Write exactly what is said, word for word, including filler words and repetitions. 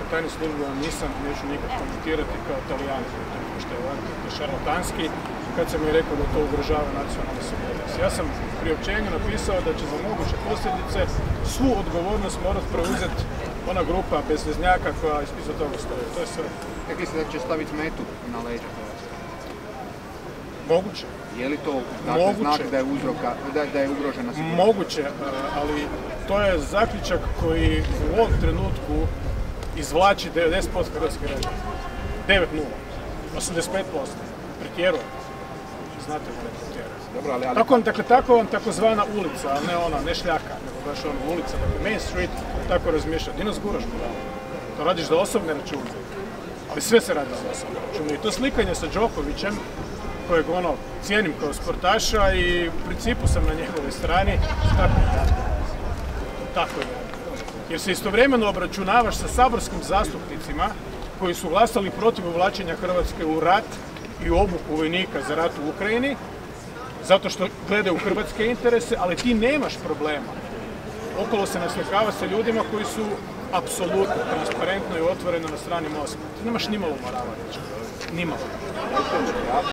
tajne službe nisam, neću nikad komentirati kao Talijani, što je ovako šarlatanski, kad sam je rekao da to ugrožava nacionalnu sigurnost. Ja sam u priopćenju napisao da će za moguće posljedice svu odgovornost morat preuzeti ona grupa bezveznjaka koja iza toga stoji. To je sve. Rekli ste da će staviti metu na leđa Hrvatske? Moguće. Je li to dakle, znak da je, uzroka, da, da je ugrožena sigurnost? Moguće, ali to je zaključak koji u ovom trenutku izvlači devedeset posto hrvatskih građana. devet nula. osamdeset pet posto. Pretjeruje. Znate da ne pretjeruje. Dobro, ali, ali... Tako vam, dakle, tako vam takozvana ulica, a ne ona, ne šljaka, nego baš ona ulica, dakle Main Street, tako razmišlja. Di nas guraš, bravo? To radiš za osobne račune. Ali sve se radi za osobne račune. I to slikanje sa Đokovićem, kojeg ono cijenim kao sportaša i u principu sam na njegovoj strani, tako je. Tako je. Jer se istovremeno obračunavaš sa saborskim zastupnicima koji su glasali protiv uvlačenja Hrvatske u rat i obuku vojnika za rat u Ukrajini, zato što gledaju hrvatske interese, ali ti nemaš problema. Okolo se naslikava sa ljudima koji su apsolutno, transparentno i otvoreno na strani Moskve. Ti nemaš nimalo morala reći. Nimalo.